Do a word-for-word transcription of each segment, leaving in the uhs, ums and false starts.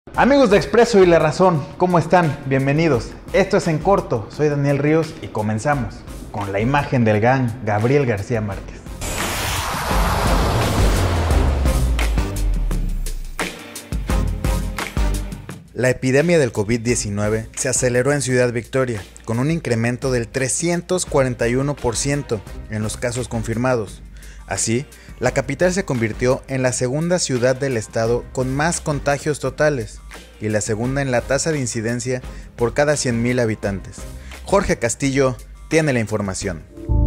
Amigos de Expreso y La Razón, ¿cómo están? Bienvenidos. Esto es En Corto, soy Daniel Ríos y comenzamos con la imagen del gang Gabriel García Márquez. La epidemia del COVID diecinueve se aceleró en Ciudad Victoria, con un incremento del trescientos cuarenta y uno por ciento en los casos confirmados. Así, la capital se convirtió en la segunda ciudad del estado con más contagios totales y la segunda en la tasa de incidencia por cada cien mil habitantes. Jorge Castillo tiene la información.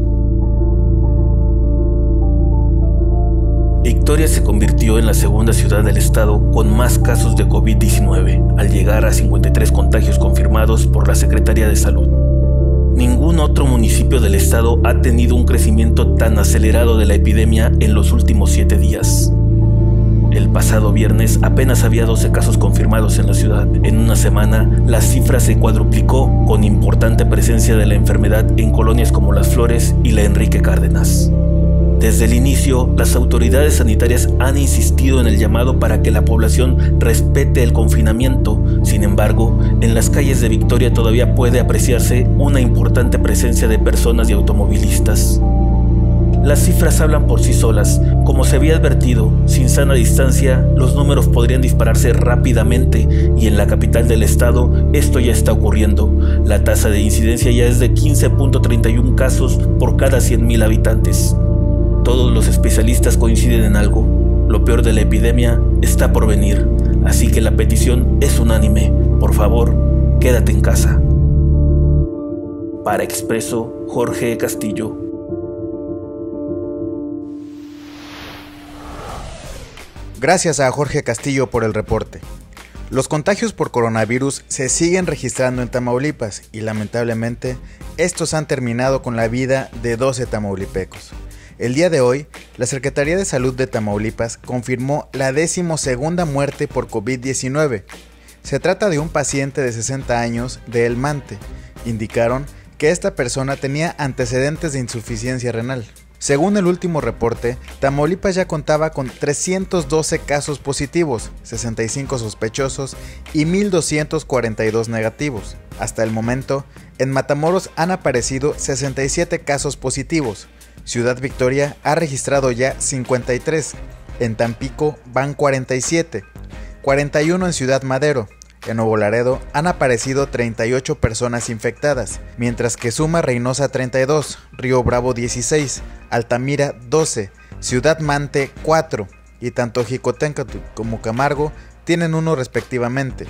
Victoria se convirtió en la segunda ciudad del estado con más casos de COVID diecinueve, al llegar a cincuenta y tres contagios confirmados por la Secretaría de Salud. Ningún otro municipio del estado ha tenido un crecimiento tan acelerado de la epidemia en los últimos siete días. El pasado viernes apenas había doce casos confirmados en la ciudad. En una semana, la cifra se cuadruplicó, con importante presencia de la enfermedad en colonias como Las Flores y la Enrique Cárdenas. Desde el inicio, las autoridades sanitarias han insistido en el llamado para que la población respete el confinamiento. Sin embargo, en las calles de Victoria todavía puede apreciarse una importante presencia de personas y automovilistas. Las cifras hablan por sí solas. Como se había advertido, sin sana distancia, los números podrían dispararse rápidamente y en la capital del estado esto ya está ocurriendo. La tasa de incidencia ya es de quince punto treinta y uno casos por cada cien mil habitantes. Todos los especialistas coinciden en algo: lo peor de la epidemia está por venir, así que la petición es unánime. Por favor, quédate en casa. Para Expreso, Jorge Castillo. Gracias a Jorge Castillo por el reporte. Los contagios por coronavirus se siguen registrando en Tamaulipas y lamentablemente estos han terminado con la vida de doce tamaulipecos. El día de hoy, la Secretaría de Salud de Tamaulipas confirmó la decimosegunda muerte por COVID diecinueve. Se trata de un paciente de sesenta años de El Mante. Indicaron que esta persona tenía antecedentes de insuficiencia renal. Según el último reporte, Tamaulipas ya contaba con trescientos doce casos positivos, sesenta y cinco sospechosos y mil doscientos cuarenta y dos negativos. Hasta el momento, en Matamoros han aparecido sesenta y siete casos positivos. Ciudad Victoria ha registrado ya cincuenta y tres, en Tampico van cuarenta y siete, cuarenta y uno en Ciudad Madero. En Nuevo Laredo han aparecido treinta y ocho personas infectadas, mientras que Suma Reynosa treinta y dos, Río Bravo dieciséis, Altamira doce, Ciudad Mante cuatro y tanto Jicotencatl como Camargo tienen uno respectivamente.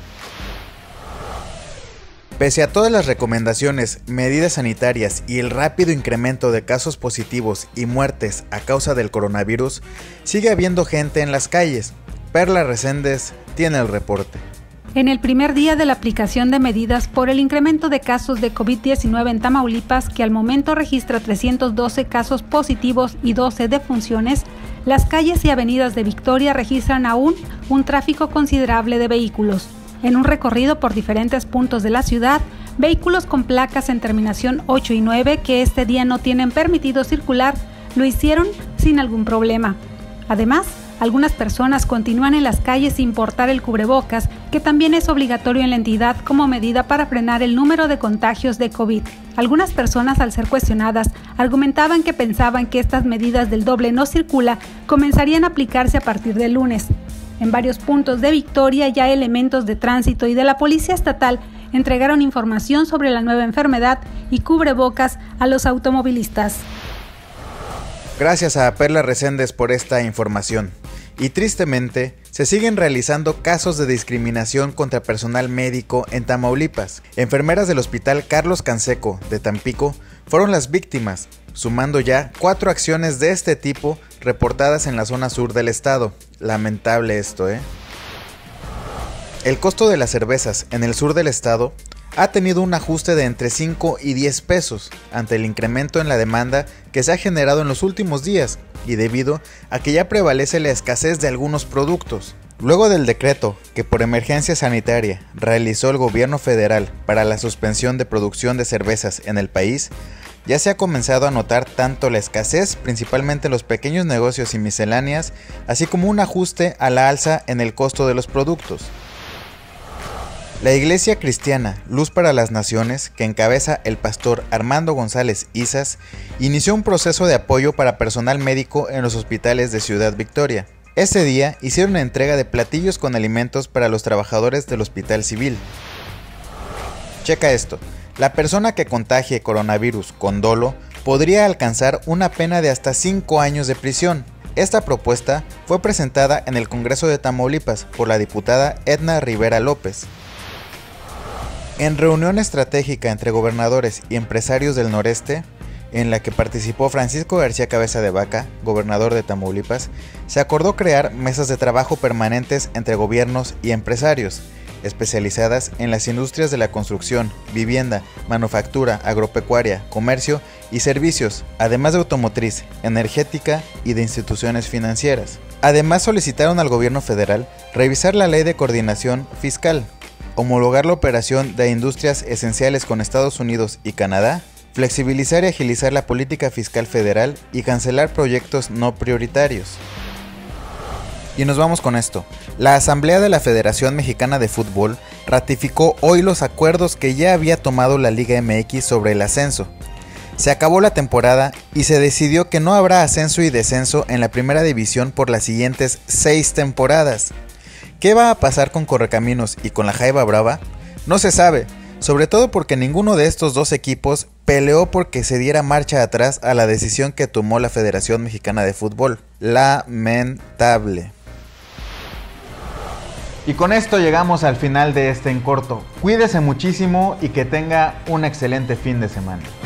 Pese a todas las recomendaciones, medidas sanitarias y el rápido incremento de casos positivos y muertes a causa del coronavirus, sigue habiendo gente en las calles. Perla Reséndez tiene el reporte. En el primer día de la aplicación de medidas por el incremento de casos de COVID diecinueve en Tamaulipas, que al momento registra trescientos doce casos positivos y doce defunciones, las calles y avenidas de Victoria registran aún un tráfico considerable de vehículos. En un recorrido por diferentes puntos de la ciudad, vehículos con placas en terminación ocho y nueve que este día no tienen permitido circular, lo hicieron sin algún problema. Además, algunas personas continúan en las calles sin portar el cubrebocas, que también es obligatorio en la entidad como medida para frenar el número de contagios de COVID. Algunas personas, al ser cuestionadas, argumentaban que pensaban que estas medidas del doble no circula comenzarían a aplicarse a partir del lunes. En varios puntos de Victoria ya elementos de tránsito y de la Policía Estatal entregaron información sobre la nueva enfermedad y cubrebocas a los automovilistas. Gracias a Perla Reséndez por esta información. Y tristemente, se siguen realizando casos de discriminación contra personal médico en Tamaulipas. Enfermeras del Hospital Carlos Canseco de Tampico fueron las víctimas, sumando ya cuatro acciones de este tipo reportadas en la zona sur del estado. Lamentable esto, ¿eh? El costo de las cervezas en el sur del estado ha tenido un ajuste de entre cinco y diez pesos ante el incremento en la demanda que se ha generado en los últimos días y debido a que ya prevalece la escasez de algunos productos. Luego del decreto que por emergencia sanitaria realizó el gobierno federal para la suspensión de producción de cervezas en el país, ya se ha comenzado a notar tanto la escasez, principalmente en los pequeños negocios y misceláneas, así como un ajuste a la alza en el costo de los productos. La Iglesia Cristiana Luz para las Naciones, que encabeza el pastor Armando González Izas, inició un proceso de apoyo para personal médico en los hospitales de Ciudad Victoria. Ese día hicieron una entrega de platillos con alimentos para los trabajadores del Hospital Civil. Checa esto, la persona que contagie coronavirus con dolo podría alcanzar una pena de hasta cinco años de prisión. Esta propuesta fue presentada en el Congreso de Tamaulipas por la diputada Edna Rivera López. En reunión estratégica entre gobernadores y empresarios del noreste, en la que participó Francisco García Cabeza de Vaca, gobernador de Tamaulipas, se acordó crear mesas de trabajo permanentes entre gobiernos y empresarios, especializadas en las industrias de la construcción, vivienda, manufactura, agropecuaria, comercio y servicios, además de automotriz, energética y de instituciones financieras. Además, solicitaron al gobierno federal revisar la ley de coordinación fiscal, homologar la operación de industrias esenciales con Estados Unidos y Canadá, flexibilizar y agilizar la política fiscal federal y cancelar proyectos no prioritarios. Y nos vamos con esto. La Asamblea de la Federación Mexicana de Fútbol ratificó hoy los acuerdos que ya había tomado la Liga M X sobre el ascenso. Se acabó la temporada y se decidió que no habrá ascenso y descenso en la primera división por las siguientes seis temporadas. ¿Qué va a pasar con Correcaminos y con la Jaiba Brava? No se sabe, sobre todo porque ninguno de estos dos equipos peleó porque se diera marcha atrás a la decisión que tomó la Federación Mexicana de Fútbol. Lamentable. Y con esto llegamos al final de este en corto. Cuídese muchísimo y que tenga un excelente fin de semana.